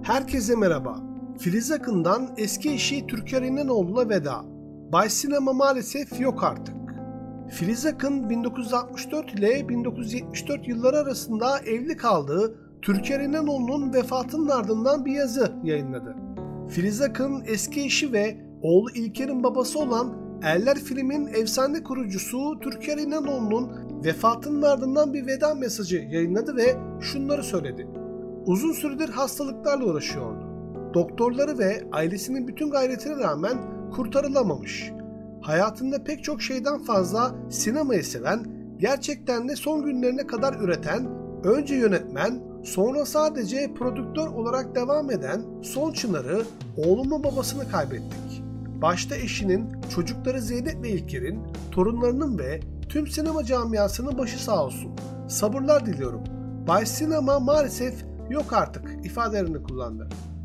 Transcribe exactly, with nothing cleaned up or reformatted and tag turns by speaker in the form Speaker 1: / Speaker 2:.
Speaker 1: Herkese merhaba. Filiz Akın'dan eski eşi Türker İnanoğlu'na veda. Bay Sinema maalesef yok artık. Filiz Akın bin dokuz yüz altmış dört ile bin dokuz yüz yetmiş dört yılları arasında evli kaldığı Türker İnanoğlu'nun vefatının ardından bir yazı yayınladı. Filiz Akın eski eşi ve oğlu İlker'in babası olan Eller Film'in efsane kurucusu Türker İnanoğlu'nun vefatının ardından bir veda mesajı yayınladı ve şunları söyledi. Uzun süredir hastalıklarla uğraşıyordu. Doktorları ve ailesinin bütün gayretine rağmen kurtarılamamış. Hayatında pek çok şeyden fazla sinemayı seven, gerçekten de son günlerine kadar üreten, önce yönetmen, sonra sadece prodüktör olarak devam eden son çınarı, oğlumun babasını kaybettik. Başta eşinin, çocukları Zeynep ve İlker'in, torunlarının ve tüm sinema camiasının başı sağ olsun. Sabırlar diliyorum. Bay Sinema maalesef yok artık ifadelerini kullandı.